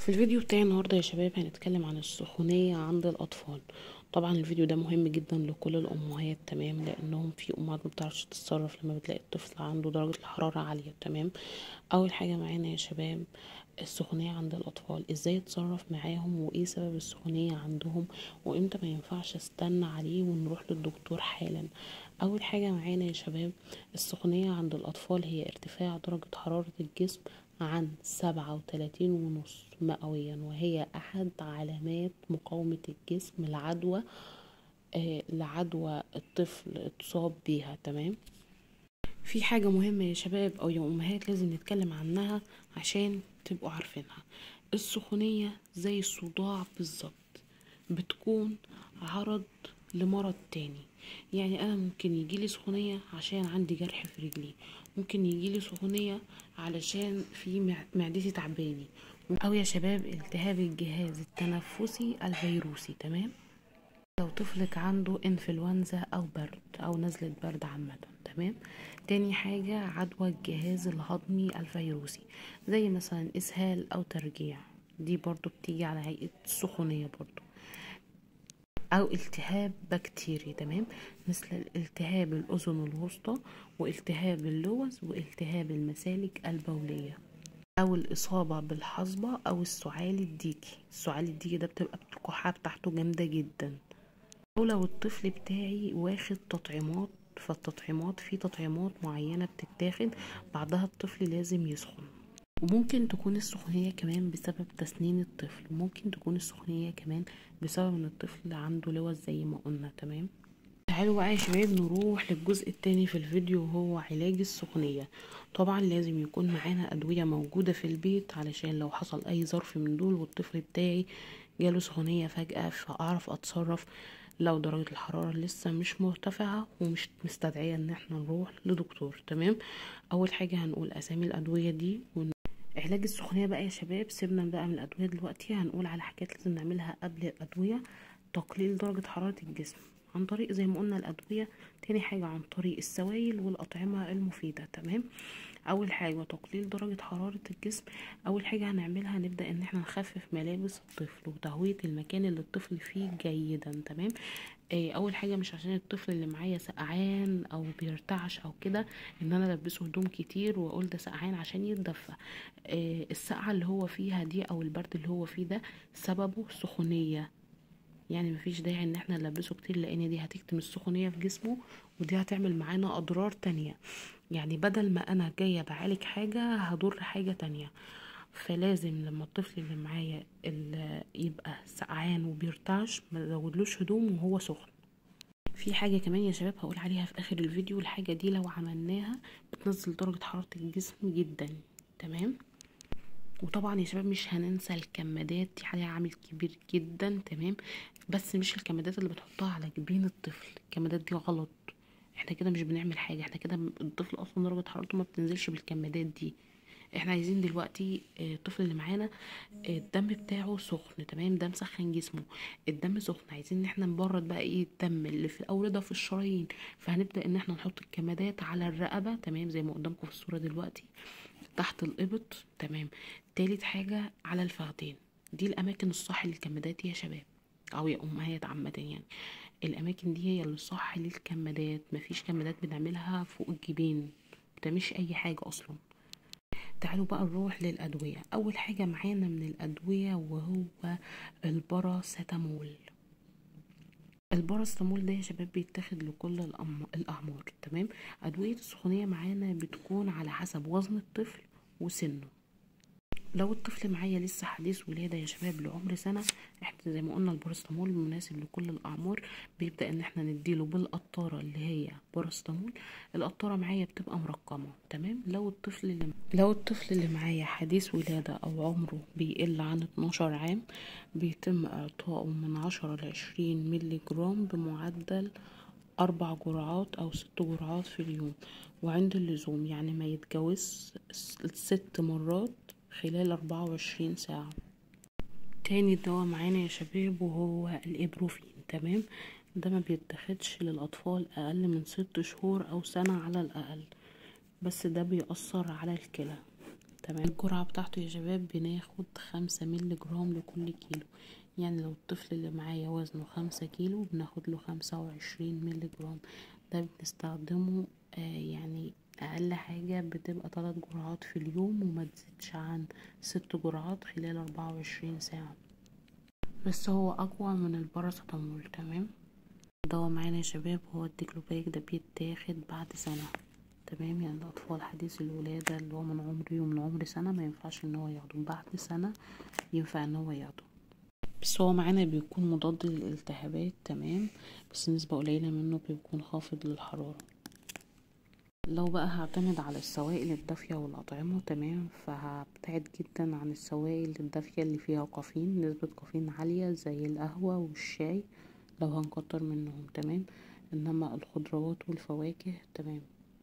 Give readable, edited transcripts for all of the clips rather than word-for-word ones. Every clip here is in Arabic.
في الفيديو بتاعي النهارده يا شباب هنتكلم عن السخونية عند الأطفال. طبعا الفيديو ده مهم جدا لكل الأمهات، تمام، لأنهم في أمهات مبتعرفش تتصرف لما بتلاقي الطفل عنده درجة الحرارة عالية. تمام، أول حاجة معانا يا شباب السخونية عند الأطفال، ازاي اتصرف معاهم وايه سبب السخونية عندهم وامتى ما ينفعش استنى عليه ونروح للدكتور حالا. أول حاجة معانا يا شباب السخونية عند الأطفال هي ارتفاع درجة حرارة الجسم عن 37.5 مئويا، وهي أحد علامات مقاومة الجسم لعدوى الطفل اتصاب بيها. تمام، في حاجة مهمة يا شباب أو يا أمهات لازم نتكلم عنها عشان تبقوا عارفينها. السخونية زي الصداع بالظبط، بتكون عرض لمرض تاني. يعني انا ممكن يجيلي سخونية عشان عندي جرح في رجلي، ممكن يجيلي سخونية علشان في معدتي تعباني، او يا شباب التهاب الجهاز التنفسي الفيروسي. تمام، لو طفلك عنده انفلونزا او برد او نزلة برد عامة. تمام، تاني حاجة عدوى الجهاز الهضمي الفيروسي زي مثلا اسهال او ترجيع، دي برضو بتيجي على هيئة سخونية برضو، او التهاب بكتيري. تمام، مثل الالتهاب الاذن الوسطى والتهاب اللوز والتهاب المسالك البولية، او الاصابة بالحصبة او السعال الديكي. السعال الديكي ده بتبقى الكحة بتاعته جامدة جدا. او لو الطفل بتاعي واخد تطعيمات، فالتطعيمات في تطعيمات معينة بتتاخد بعدها الطفل لازم يسخن. وممكن تكون السخونية كمان بسبب تسنين الطفل، ممكن تكون السخونية كمان بسبب ان الطفل عنده لوز زي ما قلنا. تمام، تعالوا بقى يا شباب نروح للجزء التاني في الفيديو وهو علاج السخونية. طبعا لازم يكون معانا أدوية موجودة في البيت علشان لو حصل أي ظرف من دول والطفل بتاعي جاله سخونية فجأة فأعرف أتصرف لو درجة الحرارة لسه مش مرتفعة ومش مستدعية ان احنا نروح لدكتور. تمام، أول حاجة هنقول أسامي الأدوية دي. علاج السخونية بقى يا شباب سيبنا بقى من الأدوية دلوقتي، هنقول على حاجات لازم نعملها قبل الأدوية. تقليل درجة حرارة الجسم عن طريق زي ما قلنا الأدوية، تاني حاجة عن طريق السوائل والأطعمة المفيدة. تمام، أول حاجة تقليل درجة حرارة الجسم، أول حاجة هنعملها نبدأ إن احنا نخفف ملابس الطفل وتهوية المكان اللي الطفل فيه جيدا. تمام، اول حاجه مش عشان الطفل اللي معايا سقعان او بيرتعش او كده ان انا البسه هدوم كتير واقول ده سقعان عشان يتدفى. السقعه اللي هو فيها دي او البرد اللي هو فيه ده سببه سخونيه، يعني مفيش داعي ان احنا نلبسه كتير لان دي هتكتم السخونيه في جسمه ودي هتعمل معانا اضرار تانية. يعني بدل ما انا جايه بعالج حاجه هضر حاجه تانية، فلازم لما الطفل اللي معايا اللي يبقى سقعان وبيرتعش ما ازودلوش هدوم وهو سخن. في حاجة كمان يا شباب هقول عليها في اخر الفيديو، الحاجة دي لو عملناها بتنزل درجة حرارة الجسم جدا. تمام، وطبعا يا شباب مش هننسى الكمادات، دي عليها عامل كبير جدا. تمام، بس مش الكمادات اللي بتحطها على جبين الطفل، الكمادات دي غلط، احنا كده مش بنعمل حاجة، احنا كده الطفل اصلا درجة حرارته ما بتنزلش بالكمادات دي. احنا عايزين دلوقتي الطفل اللي معانا الدم بتاعه سخن، تمام، ده مسخن جسمه، الدم سخن، عايزين ان احنا نبرد بقى ايه الدم اللي في الاورده في الشرايين، فهنبدا ان احنا نحط الكمادات على الرقبه. تمام، زي ما قدامكم في الصوره دلوقتي تحت الابط. تمام، تالت حاجه على الفخدين، دي الاماكن الصح للكمادات يا شباب او يا امهات عامه. يعني الاماكن دي هي اللي صح للكمادات، مفيش كمادات بنعملها فوق الجبين، ده مش اي حاجه اصلا. تعالوا بقى نروح للأدوية. أول حاجة معانا من الأدوية وهو الباراسيتامول. الباراسيتامول ده يا شباب بيتاخد لكل الأعمار. تمام، أدوية السخونية معانا بتكون على حسب وزن الطفل وسنه. لو الطفل معايا لسه حديث ولادة يا شباب لعمر سنة، احنا زي ما قلنا الباراسيتامول مناسب لكل الأعمار، بيبدأ ان احنا نديله بالقطارة اللي هي باراسيتامول، القطارة معايا بتبقى مرقمة. تمام، لو الطفل اللي معايا حديث ولادة او عمره بيقل عن 12 عام بيتم اعطائه من 10 ل20 ملي جرام بمعدل 4 جرعات او 6 جرعات في اليوم، وعند اللزوم يعني ما يتجاوز 6 مرات خلال 24 ساعة. تاني دواء معانا يا شباب وهو الإبروفين. تمام، ده ما بيتاخدش للأطفال أقل من 6 شهور أو سنة على الأقل، بس ده بيأثر على الكلى. تمام. الجرعة بتاعته يا شباب بناخد 5 مللي جرام لكل كيلو، يعني لو الطفل اللي معايا وزنه 5 كيلو بناخد له 25 مللي جرام. ده بنستخدمه يعني اقل حاجة بتبقى 3 جرعات في اليوم، وما تزيدش عن 6 جرعات خلال 24 ساعة. بس هو اقوى من الباراسيتامول. تمام. الدواء معانا يا شباب هو الديكلوفيناك، ده بيتاخد بعد سنة. تمام. يعني الاطفال حديث الولادة اللي هو من عمر سنة ما ينفعش ان هو ياخده، بعد سنة ينفع ان هو ياخده. بس هو معانا بيكون مضاد للالتهابات. تمام. بس نسبة قليلة منه بيكون خافض للحرارة. لو بقى هعتمد على السوائل الدافية والأطعمة، تمام، فهبتعد جدا عن السوائل الدافية اللي فيها كافيين، نسبة كافيين عالية زي القهوة والشاي لو هنكتر منهم. تمام. انما الخضروات والفواكه تمام.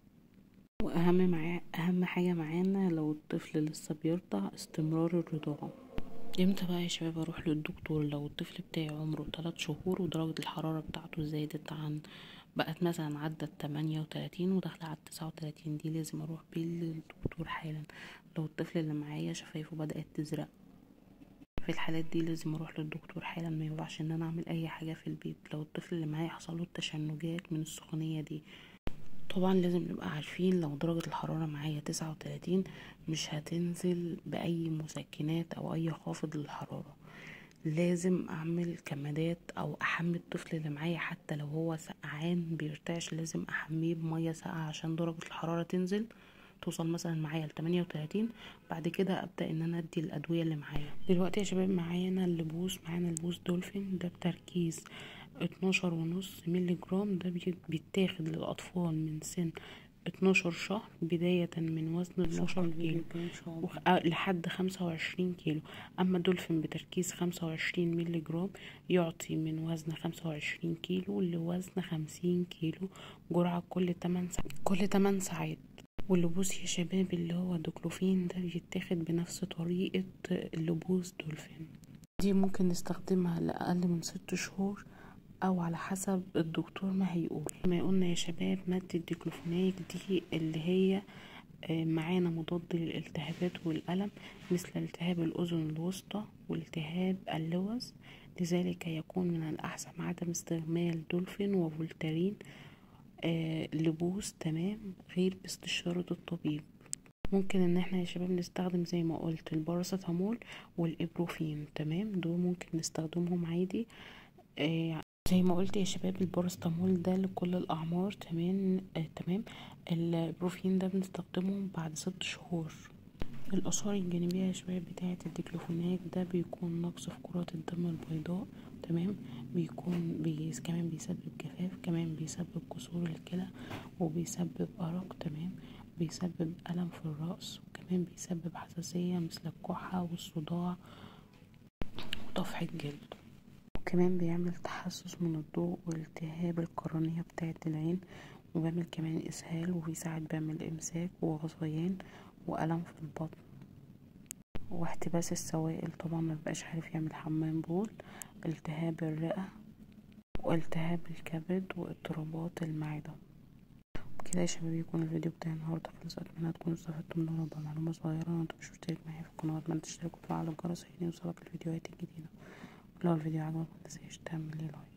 اهم حاجة معانا لو الطفل لسه بيرضع استمرار الرضاعة. امتى بقى يا شباب اروح للدكتور؟ لو الطفل بتاعي عمره 3 شهور ودرجة الحرارة بتاعته زادت عن بقت مثلا عدت 38 وداخلة على 39، دي لازم اروح بيه للدكتور حالا. لو الطفل اللي معايا شفايفه بدأت تزرق، في الحالات دي لازم اروح للدكتور حالا. ما ينفعش ان انا اعمل اي حاجة في البيت لو الطفل اللي معايا حصله التشنجات من السخونية دي. طبعا لازم نبقى عارفين لو درجة الحرارة معايا 39 مش هتنزل بأي مسكنات أو أي خافض للحرارة. لازم أعمل كمادات أو أحمي الطفل اللي معايا، حتى لو هو سقعان بيرتعش لازم أحميه بمية ساقعة عشان درجة الحرارة تنزل، توصل مثلا معايا ل38. بعد كده أبدأ إن أنا أدي الأدوية اللي معايا. دلوقتي يا شباب معانا البوس دولفين، ده بتركيز 12.5 مللي جرام. ده بيتاخد للأطفال من سن 12 شهر، بداية من وزن 12 كيلو لحد 25 كيلو. أما دولفين بتركيز 25 مللي جرام يعطي من وزن 25 كيلو لوزن 50 كيلو، جرعة كل 8 ساعات. واللبوس يا شباب اللي هو دوكلوفين ده بيتاخد بنفس طريقة اللبوس دولفين. دي ممكن نستخدمها لأقل من 6 شهور او على حسب الدكتور ما هيقول. ما قلنا يا شباب مادة الديكلوفيناك دي اللي هي معانا مضاد للالتهابات والألم، مثل التهاب الأذن الوسطى والتهاب اللوز. لذلك يكون من الأحسن عدم استعمال دولفين وفولتارين لبوس، تمام، غير باستشارة الطبيب. ممكن ان احنا يا شباب نستخدم زي ما قلت الباراسيتامول والإبروفين. تمام. دول ممكن نستخدمهم عادي. زي ما قلت يا شباب الباراسيتامول ده لكل الأعمار. تمام. البروفين ده بنستخدمه بعد 6 شهور. الآثار الجانبية يا شباب بتاعة الديكلوفيناك ده بيكون نقص في كرات الدم البيضاء. تمام. كمان بيسبب جفاف، كمان بيسبب كسور الكلى، وبيسبب أرق. تمام. بيسبب ألم في الرأس، وكمان بيسبب حساسية مثل الكحة والصداع وطفح الجلد. وكمان بيعمل تحسس من الضوء والتهاب القرنية بتاعة العين، وبيعمل كمان إسهال، وبيساعد بيعمل إمساك وغثيان وألم في البطن واحتباس السوائل. طبعا مبقاش عارف يعمل حمام بول، التهاب الرئة والتهاب الكبد واضطرابات المعدة. كده يا شباب يكون الفيديو بتاعي النهارده خلص. اتمنى تكونوا استفدتوا منه معلومة صغيرة. لو انتوا مش مشترك معايا في القناة اتمنى تشتركوا وتفعلوا الجرس عشان يوصلك الفيديوهات الجديدة. ولو الفيديو عجبك متنساش تعمل لي لايك.